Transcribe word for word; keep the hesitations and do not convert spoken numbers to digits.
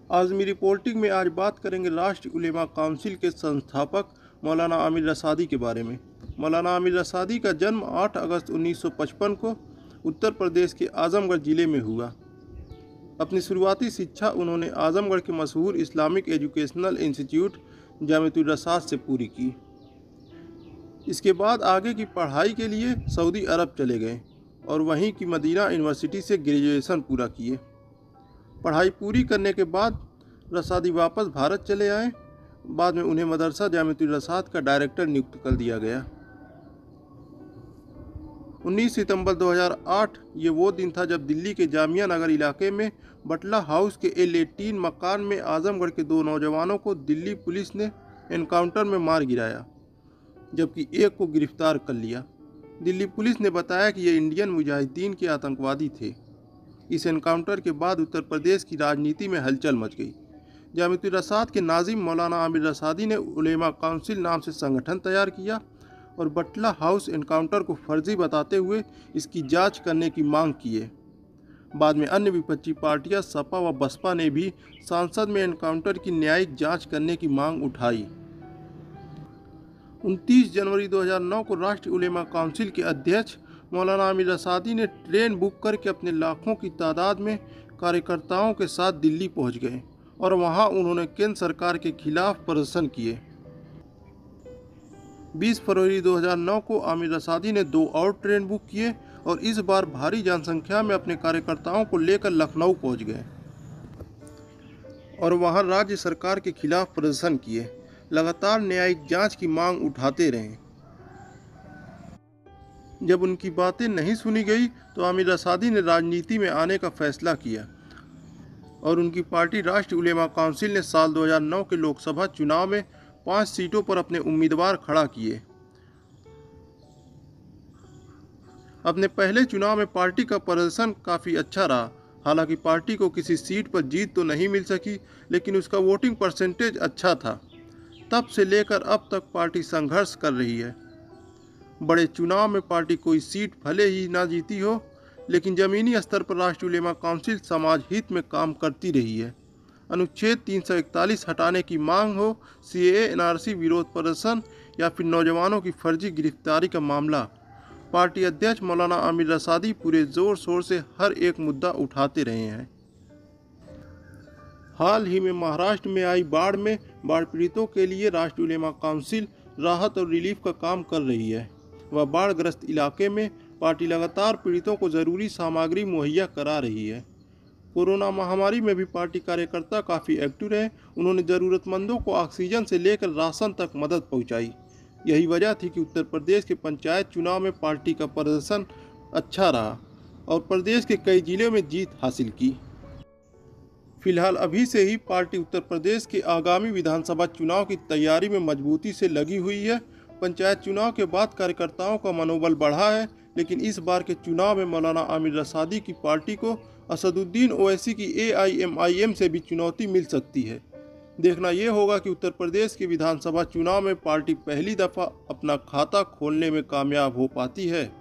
आज मेरी रिपोर्टिंग में आज बात करेंगे राष्ट्रीय उलेमा काउंसिल के संस्थापक मौलाना आमिर रसादी के बारे में। मौलाना आमिर रसादी का जन्म आठ अगस्त उन्नीस सौ पचपन को उत्तर प्रदेश के आजमगढ़ ज़िले में हुआ। अपनी शुरुआती शिक्षा उन्होंने आजमगढ़ के मशहूर Islamic educational institute Jamiatur Rashad से पूरी की। इसके बाद आगे की पढ़ाई के लिए सऊदी अरब चले गए और वहीं की मदीना यूनिवर्सिटी से ग्रेजुएशन पूरा किए। पढ़ाई पूरी करने के बाद रसादी वापस भारत चले आए। बाद में उन्हें मदरसा जामिअतुर रसाद का डायरेक्टर नियुक्त कर दिया गया। उन्नीस सितंबर दो हज़ार आठ ये वो दिन था जब दिल्ली के जामिया नगर इलाके में बटला हाउस के एल एटीन मकान में आजमगढ़ के दो नौजवानों को दिल्ली पुलिस ने एनकाउंटर में मार गिराया, जबकि एक को गिरफ्तार कर लिया। दिल्ली पुलिस ने बताया कि ये इंडियन मुजाहिदीन के आतंकवादी थे। इस एनकाउंटर के बाद उत्तर प्रदेश की राजनीति में हलचल मच गई। जामिअतुर रसाद के नाजिम मौलाना आमिर रसादी ने उलेमा काउंसिल नाम से संगठन तैयार किया और बटला हाउस एनकाउंटर को फर्जी बताते हुए इसकी जांच करने की मांग किए। बाद में अन्य विपक्षी पार्टियां सपा व बसपा ने भी संसद में एनकाउंटर की न्यायिक जांच करने की मांग उठाई। उनतीस जनवरी दो हज़ार नौ को राष्ट्रीय उलेमा काउंसिल के अध्यक्ष मौलाना आमिर रसादी ने ट्रेन बुक करके अपने लाखों की तादाद में कार्यकर्ताओं के साथ दिल्ली पहुंच गए और वहां उन्होंने केंद्र सरकार के खिलाफ प्रदर्शन किए। बीस फरवरी दो हज़ार नौ को आमिर रसादी ने दो और ट्रेन बुक किए और इस बार भारी जनसंख्या में अपने कार्यकर्ताओं को लेकर लखनऊ पहुंच गए और वहां राज्य सरकार के खिलाफ प्रदर्शन किए। लगातार न्यायिक जांच की मांग उठाते रहे। जब उनकी बातें नहीं सुनी गई तो आमिर रसादी ने राजनीति में आने का फैसला किया और उनकी पार्टी राष्ट्रीय उलेमा काउंसिल ने साल दो हज़ार नौ के लोकसभा चुनाव में पांच सीटों पर अपने उम्मीदवार खड़ा किए। अपने पहले चुनाव में पार्टी का प्रदर्शन काफ़ी अच्छा रहा। हालांकि पार्टी को किसी सीट पर जीत तो नहीं मिल सकी, लेकिन उसका वोटिंग परसेंटेज अच्छा था। तब से लेकर अब तक पार्टी संघर्ष कर रही है। बड़े चुनाव में पार्टी कोई सीट भले ही ना जीती हो, लेकिन ज़मीनी स्तर पर राष्ट्रीय उलेमा काउंसिल समाज हित में काम करती रही है। अनुच्छेद तीन सौ इकतालीस हटाने की मांग हो, सीएए एनआरसी विरोध प्रदर्शन या फिर नौजवानों की फर्जी गिरफ्तारी का मामला, पार्टी अध्यक्ष मौलाना आमिर रसादी पूरे जोर शोर से हर एक मुद्दा उठाते रहे हैं। हाल ही में महाराष्ट्र में आई बाढ़ में बाढ़ पीड़ितों के लिए राष्ट्रीय उलेमा काउंसिल राहत और रिलीफ का काम कर रही है। वह बाढ़ग्रस्त इलाके में पार्टी लगातार पीड़ितों को ज़रूरी सामग्री मुहैया करा रही है। कोरोना महामारी में भी पार्टी कार्यकर्ता काफ़ी एक्टिव रहे। उन्होंने ज़रूरतमंदों को ऑक्सीजन से लेकर राशन तक मदद पहुंचाई। यही वजह थी कि उत्तर प्रदेश के पंचायत चुनाव में पार्टी का प्रदर्शन अच्छा रहा और प्रदेश के कई जिलों में जीत हासिल की। फिलहाल अभी से ही पार्टी उत्तर प्रदेश के आगामी विधानसभा चुनाव की तैयारी में मजबूती से लगी हुई है। पंचायत चुनाव के बाद कार्यकर्ताओं का मनोबल बढ़ा है, लेकिन इस बार के चुनाव में मौलाना आमिर रसादी की पार्टी को असदुद्दीन ओवैसी की ए आई एम आई एम से भी चुनौती मिल सकती है। देखना ये होगा कि उत्तर प्रदेश के विधानसभा चुनाव में पार्टी पहली दफ़ा अपना खाता खोलने में कामयाब हो पाती है।